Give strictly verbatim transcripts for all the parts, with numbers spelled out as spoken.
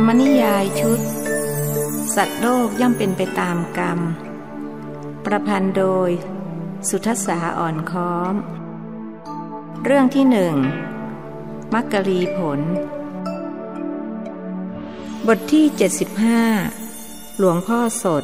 รมนิยายชุดสัตว์โลกย่อมเป็นไปตามกรรมประพันธ์โดยสุทัสสาอ่อนค้อมเรื่องที่หนึ่งมักกลีผลบทที่เจ็ดสิบห้าหลวงพ่อสด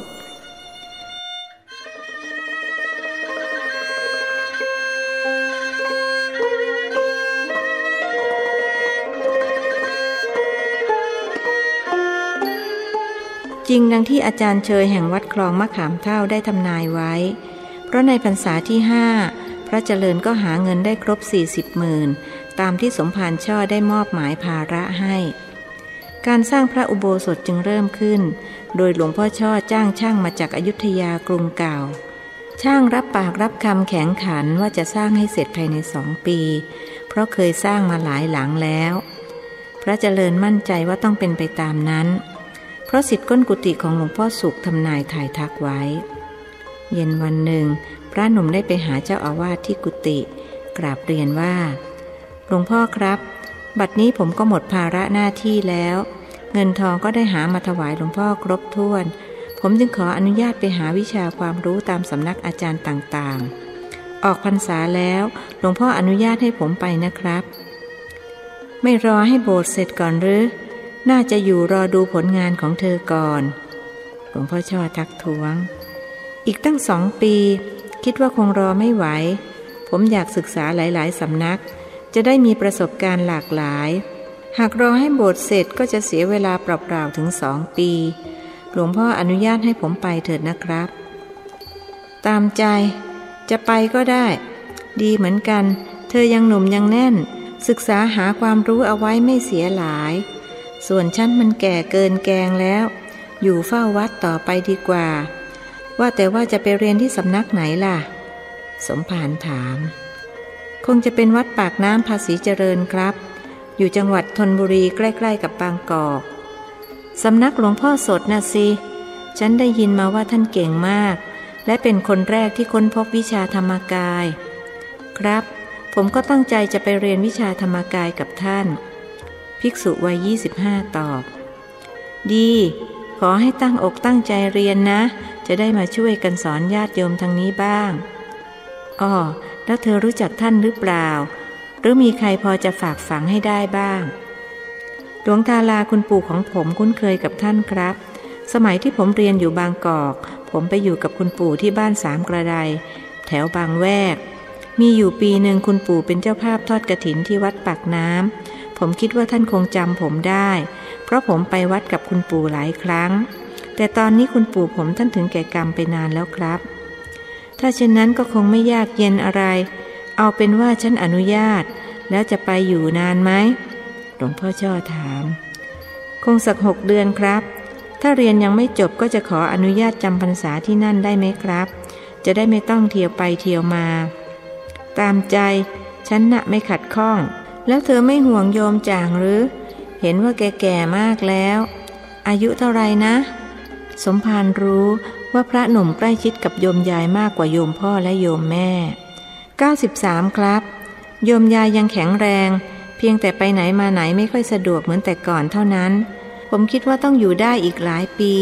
จริงดังที่อาจารย์เชยแห่งวัดคลองมะขามเฒ่าได้ทำนายไว้เพราะในพรรษาที่ห้าพระเจริญก็หาเงินได้ครบสี่สิบหมื่นตามที่สมภารช่อได้มอบหมายภาระให้การสร้างพระอุโบสถจึงเริ่มขึ้นโดยหลวงพ่อช่อจ้างช่างมาจากอยุธยากรุงเก่าช่างรับปากรับคำแข็งขันว่าจะสร้างให้เสร็จภายในสองปีเพราะเคยสร้างมาหลายหลังแล้วพระเจริญมั่นใจว่าต้องเป็นไปตามนั้นเพราะศิษย์ก้นกุฏิของหลวงพ่อสุขทำนายถ่ายทักไว้เย็นวันหนึ่งพระหนุ่มได้ไปหาเจ้าอาวาสที่กุฏิกราบเรียนว่าหลวงพ่อครับบัดนี้ผมก็หมดภาระหน้าที่แล้วเงินทองก็ได้หามาถวายหลวงพ่อครบถ้วนผมจึงขออนุญาตไปหาวิชาความรู้ตามสำนักอาจารย์ต่างๆออกพรรษาแล้วหลวงพ่ออนุญาตให้ผมไปนะครับไม่รอให้โบสถ์เสร็จก่อนหรือน่าจะอยู่รอดูผลงานของเธอก่อนหลวงพ่อช่อทักท้วงอีกตั้งสองปีคิดว่าคงรอไม่ไหวผมอยากศึกษาหลายๆสำนักจะได้มีประสบการณ์หลากหลายหากรอให้โบสถ์เสร็จก็จะเสียเวลาเปล่าๆถึงสองปีหลวงพ่ออนุญาตให้ผมไปเถิดนะครับตามใจจะไปก็ได้ดีเหมือนกันเธอยังหนุ่มยังแน่นศึกษาหาความรู้เอาไว้ไม่เสียหลายส่วนฉันมันแก่เกินแกงแล้วอยู่เฝ้าวัดต่อไปดีกว่าว่าแต่ว่าจะไปเรียนที่สำนักไหนล่ะสมภารถามคงจะเป็นวัดปากน้ำภาษีเจริญครับอยู่จังหวัดธนบุรีใกล้ๆกับบางกอกสำนักหลวงพ่อสดน่ะสิฉันได้ยินมาว่าท่านเก่งมากและเป็นคนแรกที่ค้นพบวิชาธรรมกายครับผมก็ตั้งใจจะไปเรียนวิชาธรรมกายกับท่านภิกษุวัยยี่สิบห้าตอบดีขอให้ตั้งอกตั้งใจเรียนนะจะได้มาช่วยกันสอนญาติโยมทางนี้บ้างอ้อแล้วเธอรู้จักท่านหรือเปล่าหรือมีใครพอจะฝากฝังให้ได้บ้างหลวงตาลาคุณปู่ของผมคุ้นเคยกับท่านครับสมัยที่ผมเรียนอยู่บางกอกผมไปอยู่กับคุณปู่ที่บ้านสามกระไดแถวบางแวกมีอยู่ปีหนึ่งคุณปู่เป็นเจ้าภาพทอดกฐินที่วัดปากน้ำผมคิดว่าท่านคงจำผมได้เพราะผมไปวัดกับคุณปู่หลายครั้งแต่ตอนนี้คุณปู่ผมท่านถึงแก่กรรมไปนานแล้วครับถ้าเช่นนั้นก็คงไม่ยากเย็นอะไรเอาเป็นว่าฉันอนุญาตแล้วจะไปอยู่นานไหมหลวงพ่อช่อถามคงสักหกเดือนครับถ้าเรียนยังไม่จบก็จะขออนุญาตจำพรรษาที่นั่นได้ไหมครับจะได้ไม่ต้องเที่ยวไปเที่ยวมาตามใจฉันน่ะไม่ขัดข้องแล้วเธอไม่ห่วงโยมจ่างหรือเห็นว่าแก่ๆมากแล้วอายุเท่าไรนะสมภารรู้ว่าพระหนุ่มใกล้ชิดกับโยมยายมากกว่าโยมพ่อและโยมแม่เก้าสิบสามครับโยมยายยังแข็งแรงเพียงแต่ไปไหนมาไหนไม่ค่อยสะดวกเหมือนแต่ก่อนเท่านั้นผมคิดว่าต้องอยู่ได้อีกหลายปี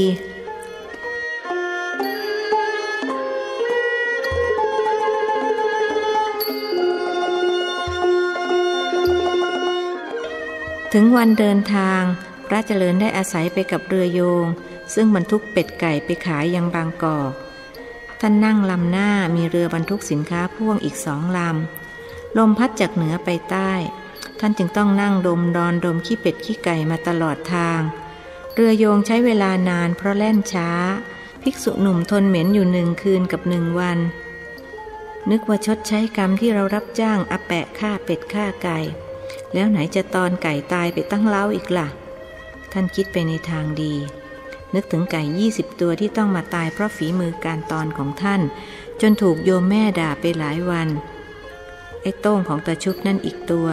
ถึงวันเดินทางพระเจริญได้อาศัยไปกับเรือโยงซึ่งบรรทุกเป็ดไก่ไปขายยังบางกอกท่านนั่งลำหน้ามีเรือบรรทุกสินค้าพ่วงอีกสองลำลมพัดจากเหนือไปใต้ท่านจึงต้องนั่งดมดอนดมขี้เป็ดขี้ไก่มาตลอดทางเรือโยงใช้เวลานานเพราะแล่นช้าภิกษุหนุ่มทนเหม็นอยู่หนึ่งคืนกับหนึ่งวันนึกว่าชดใช้กรรมที่เรารับจ้างอาแปะฆ่าเป็ดฆ่าไก่แล้วไหนจะตอนไก่ตายไปตั้งเล้าอีกล่ะท่านคิดไปในทางดีนึกถึงไก่ยี่สิบตัวที่ต้องมาตายเพราะฝีมือการตอนของท่านจนถูกโยมแม่ด่าไปหลายวันไอ้โต้งของตาชุบนั่นอีกตัว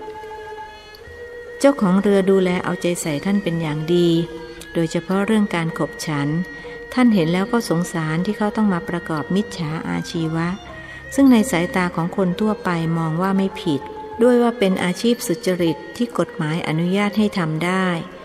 เจ้าของเรือดูแลเอาใจใส่ท่านเป็นอย่างดีโดยเฉพาะเรื่องการขบฉันท่านเห็นแล้วก็สงสารที่เขาต้องมาประกอบมิจฉาอาชีวะซึ่งในสายตาของคนทั่วไปมองว่าไม่ผิดด้วยว่าเป็นอาชีพสุจริตที่กฎหมายอนุญาตให้ทำได้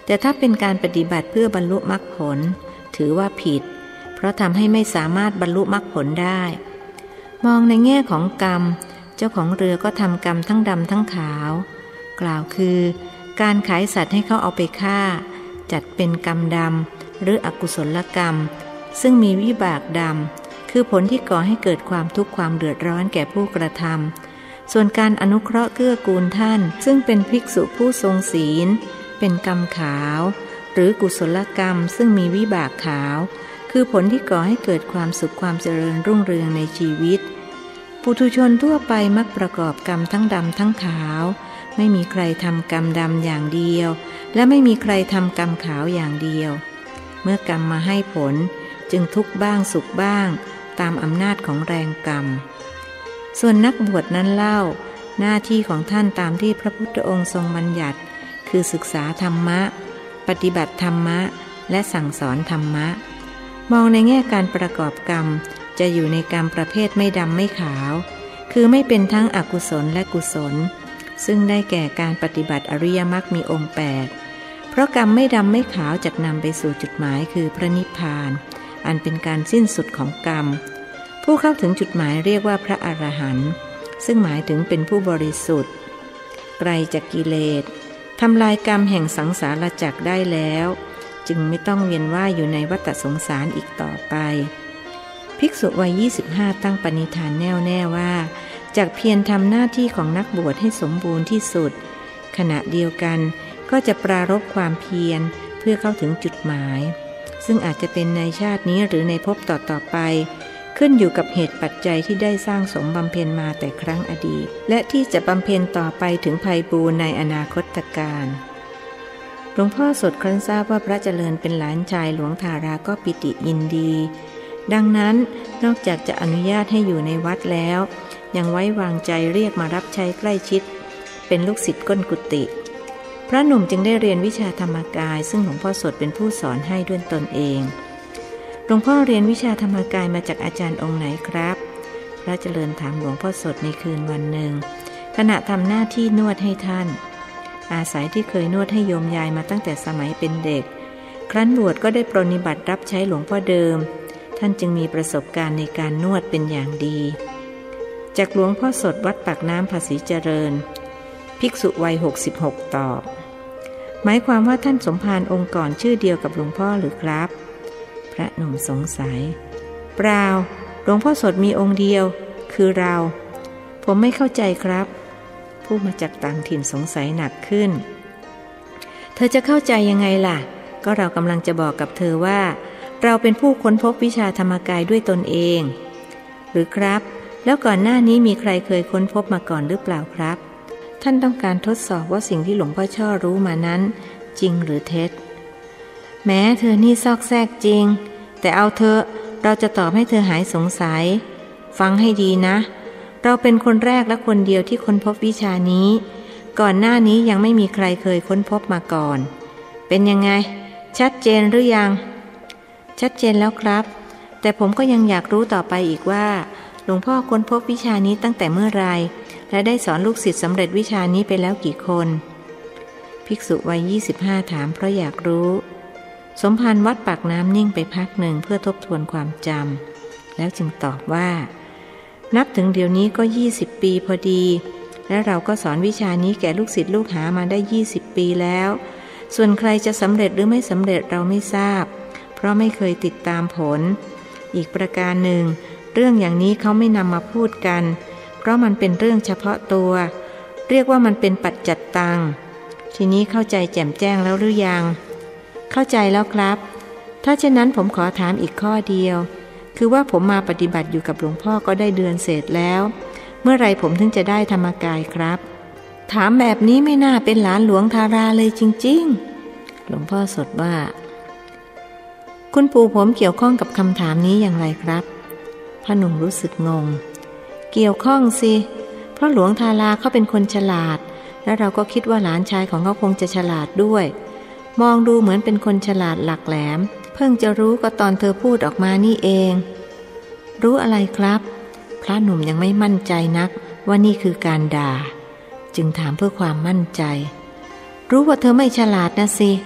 แต่ถ้าเป็นการปฏิบัติเพื่อบรรลุมรรคผลถือว่าผิดเพราะทำให้ไม่สามารถบรรลุมรรคผลได้มองในแง่ของกรรมเจ้าของเรือก็ทำกรรมทั้งดำทั้งขาวกล่าวคือการขายสัตว์ให้เขาเอาไปฆ่าจัดเป็นกรรมดำหรืออกุศลกรรมซึ่งมีวิบากดำคือผลที่ก่อให้เกิดความทุกข์ความเดือดร้อนแก่ผู้กระทำส่วนการอนุเคราะห์เกื้อกูลท่านซึ่งเป็นภิกษุผู้ทรงศีลเป็นกรรมขาวหรือกุศลกรรมซึ่งมีวิบากขาวคือผลที่ก่อให้เกิดความสุขความเจริญรุ่งเรืองในชีวิตปุถุชนทั่วไปมักประกอบกรรมทั้งดำทั้งขาวไม่มีใครทำกรรมดำอย่างเดียวและไม่มีใครทำกรรมขาวอย่างเดียวเมื่อกรรมมาให้ผลจึงทุกข์บ้างสุขบ้างตามอำนาจของแรงกรรมส่วนนักบวชนั้นเล่าหน้าที่ของท่านตามที่พระพุทธองค์ทรงบัญญัติคือศึกษาธรรมะปฏิบัติธรรมะและสั่งสอนธรรมะมองในแง่การประกอบกรรมจะอยู่ในกรรมประเภทไม่ดำไม่ขาวคือไม่เป็นทั้งอกุศลและกุศลซึ่งได้แก่การปฏิบัติอริยมรรคมีองค์แปดเพราะกรรมไม่ดำไม่ขาวจะนำไปสู่จุดหมายคือพระนิพพานอันเป็นการสิ้นสุดของกรรมผู้เข้าถึงจุดหมายเรียกว่าพระอรหันต์ซึ่งหมายถึงเป็นผู้บริสุทธิ์ไกลจากกิเลสทำลายกรรมแห่งสังสารวัฏได้แล้วจึงไม่ต้องเวียนว่ายอยู่ในวัฏสงสารอีกต่อไปภิกษุวัยยี่สิบห้าตั้งปณิธานแน่วแน่ว่าจากเพียรทำหน้าที่ของนักบวชให้สมบูรณ์ที่สุดขณะเดียวกันก็จะปรารภความเพียรเพื่อเข้าถึงจุดหมายซึ่งอาจจะเป็นในชาตินี้หรือในภพต่อๆไปขึ้นอยู่กับเหตุปัจจัยที่ได้สร้างสมบำเพ็ญมาแต่ครั้งอดีตและที่จะบำเพ็ญต่อไปถึงไพบูลย์ในอนาคตการหลวงพ่อสดครั้นทราบว่าพระเจริญเป็นหลานชายหลวงทาราก็ปิติยินดีดังนั้นนอกจากจะอนุญาตให้อยู่ในวัดแล้วยังไว้วางใจเรียกมารับใช้ใกล้ชิดเป็นลูกศิษย์ก้นกุฏิพระหนุ่มจึงได้เรียนวิชาธรรมกายซึ่งหลวงพ่อสดเป็นผู้สอนให้ด้วยตนเองหลวงพ่อเรียนวิชาธรรมกายมาจากอาจารย์องค์ไหนครับพระเจริญถามหลวงพ่อสดในคืนวันหนึ่งขณะทำหน้าที่นวดให้ท่านอาศัยที่เคยนวดให้โยมยายมาตั้งแต่สมัยเป็นเด็กครั้นบวชก็ได้ปรนนิบัติรับใช้หลวงพ่อเดิมท่านจึงมีประสบการณ์ในการนวดเป็นอย่างดีจากหลวงพ่อสดวัดปากน้ำภาษีเจริญภิกษุวัยหกสิบหกตอบหมายความว่าท่านสมภารองค์ก่อนชื่อเดียวกับหลวงพ่อหรือครับพระหนุ่มสงสัยเปล่าหลวงพ่อสดมีองค์เดียวคือเราผมไม่เข้าใจครับผู้มาจากต่างถิ่นสงสัยหนักขึ้นเธอจะเข้าใจยังไงล่ะก็เรากำลังจะบอกกับเธอว่าเราเป็นผู้ค้นพบวิชาธรรมกายด้วยตนเองหรือครับแล้วก่อนหน้านี้มีใครเคยค้นพบมาก่อนหรือเปล่าครับท่านต้องการทดสอบว่าสิ่งที่หลวงพ่อช่อรู้มานั้นจริงหรือเท็จแม้เธอนี่ซอกแซกจริงแต่เอาเถอะเราจะตอบให้เธอหายสงสัยฟังให้ดีนะเราเป็นคนแรกและคนเดียวที่ค้นพบวิชานี้ก่อนหน้านี้ยังไม่มีใครเคยค้นพบมาก่อนเป็นยังไงชัดเจนหรือยังชัดเจนแล้วครับแต่ผมก็ยังอยากรู้ต่อไปอีกว่าหลวงพ่อค้นพบวิชานี้ตั้งแต่เมื่อไรและได้สอนลูกศิษย์สำเร็จวิชานี้ไปแล้วกี่คนภิกษุวัยยี่สิบห้าถามเพราะอยากรู้สมภารวัดปากน้ำนิ่งไปพักหนึ่งเพื่อทบทวนความจำแล้วจึงตอบว่านับถึงเดี๋ยวนี้ก็ยี่สิบปีพอดีและเราก็สอนวิชานี้แก่ลูกศิษย์ลูกหามาได้ยี่สิบปีแล้วส่วนใครจะสำเร็จหรือไม่สำเร็จเราไม่ทราบเพราะไม่เคยติดตามผลอีกประการหนึ่งเรื่องอย่างนี้เขาไม่นำมาพูดกันเพราะมันเป็นเรื่องเฉพาะตัวเรียกว่ามันเป็นปัจจัตตังทีนี้เข้าใจแจ่มแจ้งแล้วหรือยังเข้าใจแล้วครับถ้าเช่นนั้นผมขอถามอีกข้อเดียวคือว่าผมมาปฏิบัติอยู่กับหลวงพ่อก็ได้เดือนเศษแล้วเมื่อไรผมถึงจะได้ธรรมกายครับถามแบบนี้ไม่น่าเป็นหลานหลวงทาราเลยจริงๆหลวงพ่อสดว่าคุณปู่ผมเกี่ยวข้องกับคำถามนี้อย่างไรครับพระหนุ่มรู้สึกงงเกี่ยวข้องสิเพราะหลวงทาราเขาเป็นคนฉลาดและเราก็คิดว่าหลานชายของเขาคงจะฉลาดด้วยมองดูเหมือนเป็นคนฉลาดหลักแหลมเพิ่งจะรู้ก็ตอนเธอพูดออกมานี่เองรู้อะไรครับพระหนุ่มยังไม่มั่นใจนักว่านี่คือการด่าจึงถามเพื่อความมั่นใจรู้ว่าเธอไม่ฉลาดนะสิ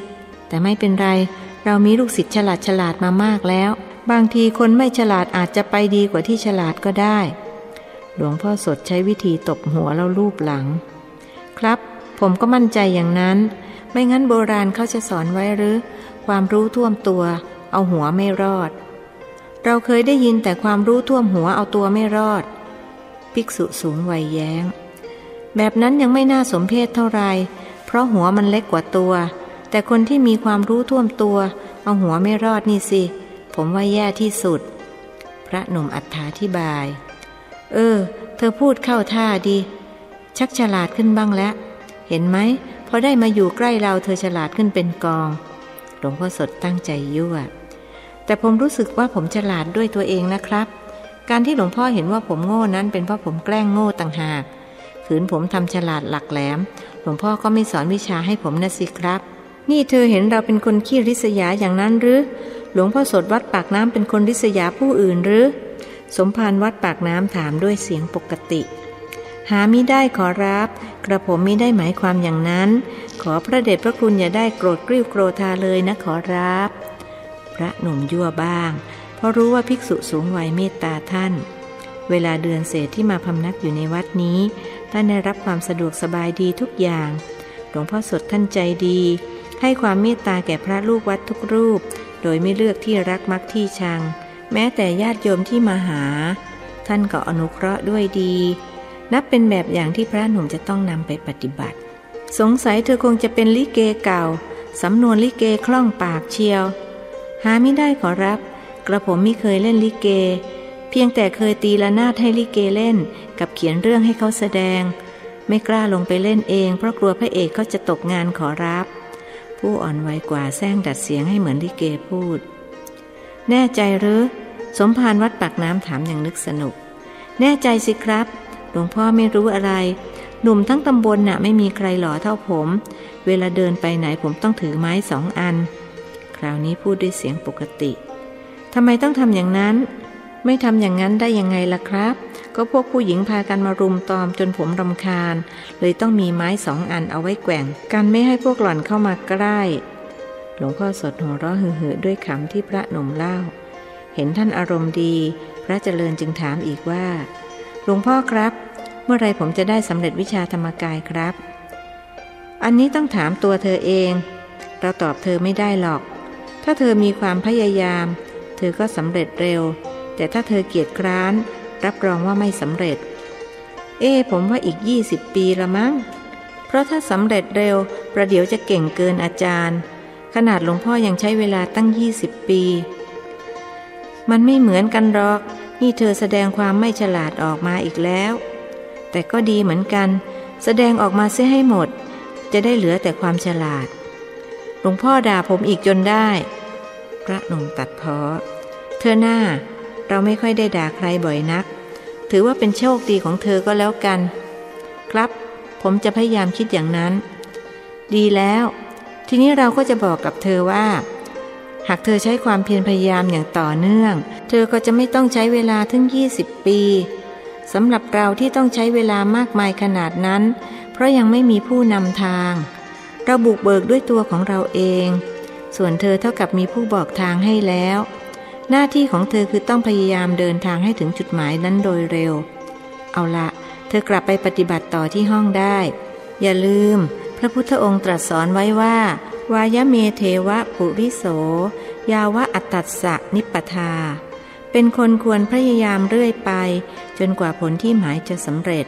แต่ไม่เป็นไรเรามีลูกศิษย์ฉลาดฉลาดมามากแล้วบางทีคนไม่ฉลาดอาจจะไปดีกว่าที่ฉลาดก็ได้หลวงพ่อสดใช้วิธีตบหัวแล้วลูบหลังครับผมก็มั่นใจอย่างนั้นไม่งั้นโบราณเขาจะสอนไว้หรือความรู้ท่วมตัวเอาหัวไม่รอดเราเคยได้ยินแต่ความรู้ท่วมหัวเอาตัวไม่รอดภิกษุสูงวัยแย้งแบบนั้นยังไม่น่าสมเพชเท่าไรเพราะหัวมันเล็กกว่าตัวแต่คนที่มีความรู้ท่วมตัวเอาหัวไม่รอดนี่สิผมว่าแย่ที่สุดพระหนุ่มอธิบายเออเธอพูดเข้าท่าดีชักฉลาดขึ้นบ้างแล้วเห็นไหมพอได้มาอยู่ใกล้เราเธอฉลาดขึ้นเป็นกองหลวงพ่อสดตั้งใจยั่วแต่ผมรู้สึกว่าผมฉลาดด้วยตัวเองนะครับการที่หลวงพ่อเห็นว่าผมโง่นั้นเป็นเพราะผมแกล้งโง่ต่างหากขืนผมทำฉลาดหลักแหลมหลวงพ่อก็ไม่สอนวิชาให้ผมนะสิครับนี่เธอเห็นเราเป็นคนขี้ริษยาอย่างนั้นหรือหลวงพ่อสดวัดปากน้ำเป็นคนริษยาผู้อื่นหรือสมภารวัดปากน้ำถามด้วยเสียงปกติหามิได้ขอรับกระผมมิได้หมายความอย่างนั้นขอพระเดชพระคุณอย่าได้โกรธกริ้วโกรธาเลยนะขอรับพระหนุ่มยั่วบ้างเพราะรู้ว่าภิกษุสูงวัยเมตตาท่านเวลาเดือนเศษที่มาพำนักอยู่ในวัดนี้ท่านได้รับความสะดวกสบายดีทุกอย่างหลวงพ่อสดท่านใจดีให้ความเมตตาแก่พระลูกวัดทุกรูปโดยไม่เลือกที่รักมักที่ชังแม้แต่ญาติโยมที่มาหาท่านก็อนุเคราะห์ด้วยดีนับเป็นแบบอย่างที่พระหนุ่มจะต้องนำไปปฏิบัติสงสัยเธอคงจะเป็นลิเกเก่าสำนวนลิเกคล่องปากเชียวหาไม่ได้ขอรับกระผมไม่เคยเล่นลิเกเพียงแต่เคยตีละนาดให้ลิเกเล่นกับเขียนเรื่องให้เขาแสดงไม่กล้าลงไปเล่นเองเพราะกลัวพระเอกเขาจะตกงานขอรับผู้อ่อนวัยกว่าแซงดัดเสียงให้เหมือนลิเกพูดแน่ใจหรือสมภารวัดปากน้ำถามอย่างนึกสนุกแน่ใจสิครับหลวงพ่อไม่รู้อะไรหนุ่มทั้งตำบลน่ะไม่มีใครหล่อเท่าผมเวลาเดินไปไหนผมต้องถือไม้สองอันคราวนี้พูดด้วยเสียงปกติทำไมต้องทำอย่างนั้นไม่ทำอย่างนั้นได้ยังไงล่ะครับก็พวกผู้หญิงพากันมารุมตอมจนผมรำคาญเลยต้องมีไม้สองอันเอาไว้แกว่งกันไม่ให้พวกหล่อนเข้ามาใกล้หลวงพ่อสดหัวเราะหือๆด้วยคำที่พระหนุ่มเล่าเห็นท่านอารมณ์ดีพระเจริญจึงถามอีกว่าหลวงพ่อครับเมื่อไรผมจะได้สำเร็จวิชาธรรมกายครับอันนี้ต้องถามตัวเธอเองเราตอบเธอไม่ได้หรอกถ้าเธอมีความพยายามเธอก็สำเร็จเร็วแต่ถ้าเธอเกียจคร้านรับรองว่าไม่สำเร็จเอ้ผมว่าอีกยี่สิบปีละมั้งเพราะถ้าสำเร็จเร็วประเดี๋ยวจะเก่งเกินอาจารย์ขนาดหลวงพ่อยังใช้เวลาตั้งยี่สิบปีมันไม่เหมือนกันหรอกนี่เธอแสดงความไม่ฉลาดออกมาอีกแล้วแต่ก็ดีเหมือนกันแสดงออกมาเสียให้หมดจะได้เหลือแต่ความฉลาดหลวงพ่อด่าผมอีกจนได้พระหนุ่มตัดพ้อเธอหน้าเราไม่ค่อยได้ด่าใครบ่อยนักถือว่าเป็นโชคดีของเธอก็แล้วกันครับผมจะพยายามคิดอย่างนั้นดีแล้วทีนี้เราก็จะบอกกับเธอว่าหากเธอใช้ความเพียรพยายามอย่างต่อเนื่องเธอก็จะไม่ต้องใช้เวลาถึงยี่สิบปีสำหรับเราที่ต้องใช้เวลามากมายขนาดนั้นเพราะยังไม่มีผู้นำทางเราบุกเบิกด้วยตัวของเราเองส่วนเธอเท่ากับมีผู้บอกทางให้แล้วหน้าที่ของเธอคือต้องพยายามเดินทางให้ถึงจุดหมายนั้นโดยเร็วเอาละเธอกลับไปปฏิบัติต่อที่ห้องได้อย่าลืมพระพุทธองค์ตรัสสอนไว้ว่าวายเมเทวะปุริโสยาวะอัตตัสสะนิปทาเป็นคนควรพยายามเรื่อยไปจนกว่าผลที่หมายจะสำเร็จ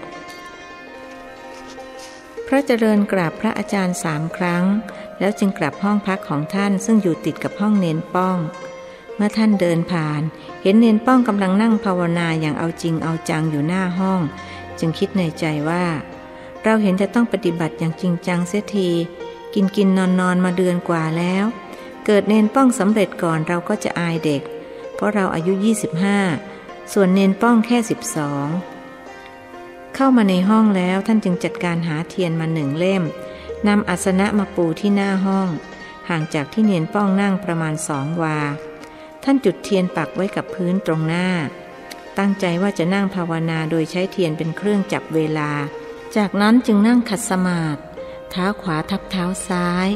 พระเจริญกราบพระอาจารย์สามครั้งแล้วจึงกลับห้องพักของท่านซึ่งอยู่ติดกับห้องเนนป้องเมื่อท่านเดินผ่านเห็นเนนป้องกำลังนั่งภาวนาอย่างเอาจริงเอาจังอยู่หน้าห้องจึงคิดในใจว่าเราเห็นจะต้องปฏิบัติอย่างจริงจังเสียทีกินกินนอนนอนมาเดือนกว่าแล้วเกิดเนนป้องสำเร็จก่อนเราก็จะอายเด็กเพราะเราอายุยี่สิบห้าส่วนเนนป้องแค่สิบสองเข้ามาในห้องแล้วท่านจึงจัดการหาเทียนมาหนึ่งเล่มนำอาสนะมาปูที่หน้าห้องห่างจากที่เนนป้องนั่งประมาณสองวาท่านจุดเทียนปักไว้กับพื้นตรงหน้าตั้งใจว่าจะนั่งภาวนาโดยใช้เทียนเป็นเครื่องจับเวลาจากนั้นจึงนั่งขัดสมาธิเท้าขวาทับเท้าซ้าย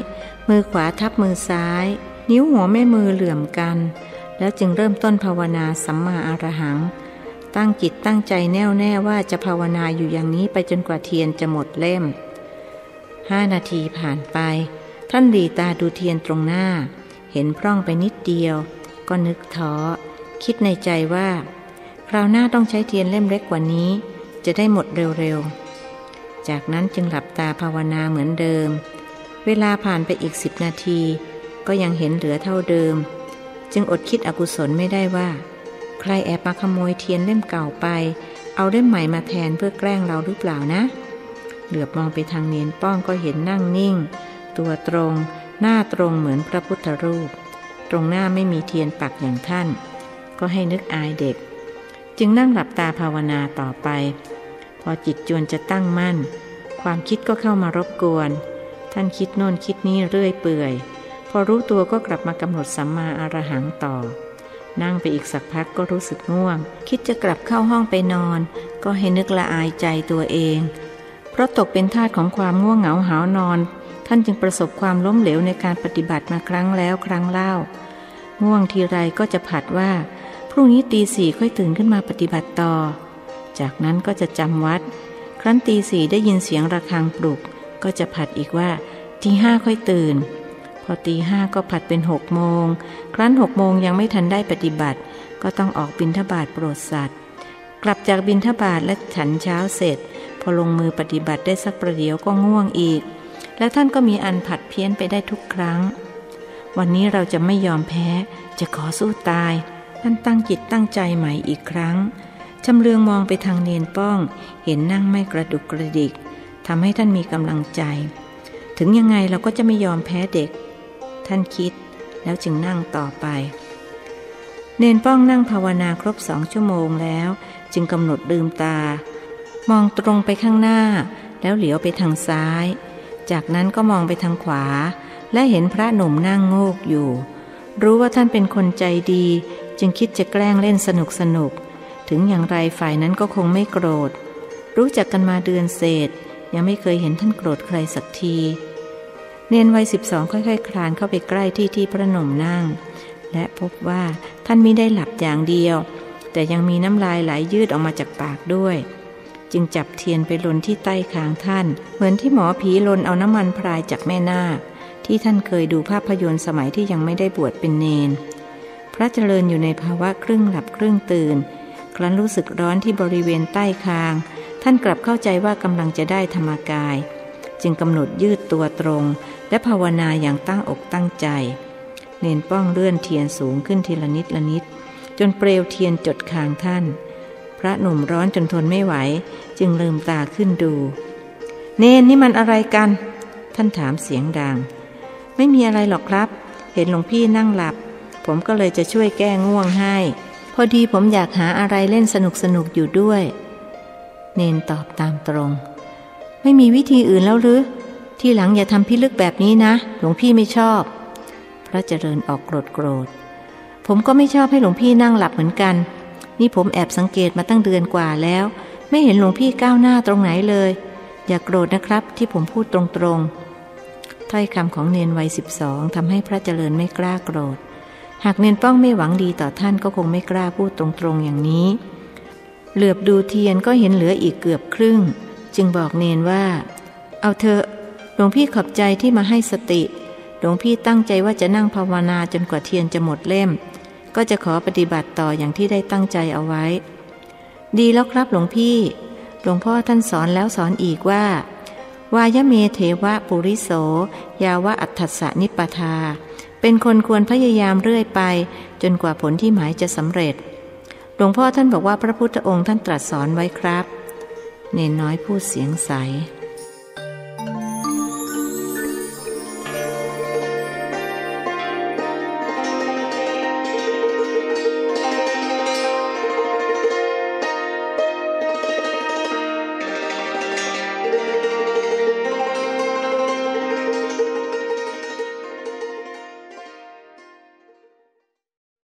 มือขวาทับมือซ้ายนิ้วหัวแม่มือเหลื่อมกันแล้วจึงเริ่มต้นภาวนาสัมมาอรหังตั้งจิตตั้งใจแน่วแน่ว่าจะภาวนาอยู่อย่างนี้ไปจนกว่าเทียนจะหมดเล่มห้านาทีผ่านไปท่านหลีตาดูเทียนตรงหน้าเห็นพร่องไปนิดเดียวก็นึกท้อคิดในใจว่าคราวหน้าต้องใช้เทียนเล่มเล็กกว่านี้จะได้หมดเร็วๆจากนั้นจึงหลับตาภาวนาเหมือนเดิมเวลาผ่านไปอีกสิบนาทีก็ยังเห็นเหลือเท่าเดิมจึงอดคิดอกุศลไม่ได้ว่าใครแอบมาขโมยเทียนเล่มเก่าไปเอาเล่มใหม่มาแทนเพื่อแกล้งเราหรือเปล่านะเหลือบมองไปทางเนนป้องก็เห็นนั่งนิ่งตัวตรงหน้าตรงเหมือนพระพุทธรูปตรงหน้าไม่มีเทียนปักอย่างท่านก็ให้นึกอายเด็กจึงนั่งหลับตาภาวนาต่อไปพอจิตจวนจะตั้งมั่นความคิดก็เข้ามารบกวนท่านคิดโน่นคิดนี่เรื่อยเปื่อยพอรู้ตัวก็กลับมากำหนดสัมมาอรหังต่อนั่งไปอีกสักพักก็รู้สึกง่วงคิดจะกลับเข้าห้องไปนอนก็ให้นึกละอายใจตัวเองเพราะตกเป็นทาสของความง่วงเหงาหาวนอนท่านจึงประสบความล้มเหลวในการปฏิบัติมาครั้งแล้วครั้งเล่าง่วงทีไรก็จะผัดว่าพรุ่งนี้ตีสี่ค่อยตื่นขึ้นมาปฏิบัติต่อจากนั้นก็จะจำวัดครั้นตีสี่ได้ยินเสียงระฆังปลุกก็จะผัดอีกว่าตีห้าค่อยตื่นพอตีห้าก็ผัดเป็นหกโมงครั้นหกโมงยังไม่ทันได้ปฏิบัติก็ต้องออกบิณฑบาตโปรดสัตว์กลับจากบิณฑบาตและฉันเช้าเสร็จพอลงมือปฏิบัติได้สักประเดี๋ยวก็ง่วงอีกและท่านก็มีอันผัดเพี้ยนไปได้ทุกครั้งวันนี้เราจะไม่ยอมแพ้จะขอสู้ตายท่านตั้งจิตตั้งใจใหม่อีกครั้งชำเลืองมองไปทางเนนป้องเห็นนั่งไม่กระดุกกระดิกทำให้ท่านมีกำลังใจถึงยังไงเราก็จะไม่ยอมแพ้เด็กท่านคิดแล้วจึงนั่งต่อไปเนนป้องนั่งภาวนาครบสองชั่วโมงแล้วจึงกำหนดลืมตามองตรงไปข้างหน้าแล้วเหลียวไปทางซ้ายจากนั้นก็มองไปทางขวาและเห็นพระหนุ่มนั่งโงกอยู่รู้ว่าท่านเป็นคนใจดีจึงคิดจะแกล้งเล่นสนุกสนุกถึงอย่างไรฝ่ายนั้นก็คงไม่โกรธรู้จักกันมาเดือนเศษยังไม่เคยเห็นท่านโกรธใครสักทีเนนวัยสิบสองค่อยๆคลานเข้าไปใกล้ที่ที่พระหนุ่มนั่งและพบว่าท่านมิได้หลับอย่างเดียวแต่ยังมีน้ำลายไหลยืดออกมาจากปากด้วยจึงจับเทียนไปลนที่ใต้คางท่านเหมือนที่หมอผีลนเอาน้ำมันพรายจากแม่นาคที่ท่านเคยดูภาพยนตร์สมัยที่ยังไม่ได้บวชเป็นเนนพระเจริญอยู่ในภาวะครึ่งหลับครึ่งตื่นครั้นรู้สึกร้อนที่บริเวณใต้คางท่านกลับเข้าใจว่ากำลังจะได้ธรรมกายจึงกำหนดยืดตัวตรงและภาวนาอย่างตั้งอกตั้งใจเนนป้องเลื่อนเทียนสูงขึ้นทีละนิดละนิดจนเปลวเทียนจดคางท่านพระหนุ่มร้อนจนทนไม่ไหวจึงลืมตาขึ้นดูเนนนี่มันอะไรกันท่านถามเสียงดังไม่มีอะไรหรอกครับเห็นหลวงพี่นั่งหลับผมก็เลยจะช่วยแก้ง่วงให้พอดีผมอยากหาอะไรเล่นสนุกสนุกอยู่ด้วยเนนตอบตามตรงไม่มีวิธีอื่นแล้วหรือที่หลังอย่าทำพิลึกแบบนี้นะหลวงพี่ไม่ชอบพระเจริญออกโกรธโกรธผมก็ไม่ชอบให้หลวงพี่นั่งหลับเหมือนกันนี่ผมแอบสังเกตมาตั้งเดือนกว่าแล้วไม่เห็นหลวงพี่ก้าวหน้าตรงไหนเลยอย่าโกรธนะครับที่ผมพูดตรงๆถ้อยคำของเนนวัยสิบสองทำให้พระเจริญไม่กล้าโกรธหากเนนป้องไม่หวังดีต่อท่านก็คงไม่กล้าพูดตรงๆอย่างนี้เหลือบดูเทียนก็เห็นเหลืออีกเกือบครึ่งจึงบอกเนนว่าเอาเถอะหลวงพี่ขอบใจที่มาให้สติหลวงพี่ตั้งใจว่าจะนั่งภาวนาจนกว่าเทียนจะหมดเล่มก็จะขอปฏิบัติต่ออย่างที่ได้ตั้งใจเอาไว้ดีแล้วครับหลวงพี่หลวงพ่อท่านสอนแล้วสอนอีกว่าวายเมเทวะปุริโสยาวะอัฏฐสนิปปทาเป็นคนควรพยายามเรื่อยไปจนกว่าผลที่หมายจะสำเร็จหลวงพ่อท่านบอกว่าพระพุทธองค์ท่านตรัสสอนไว้ครับเนนน้อยพูดเสียงใส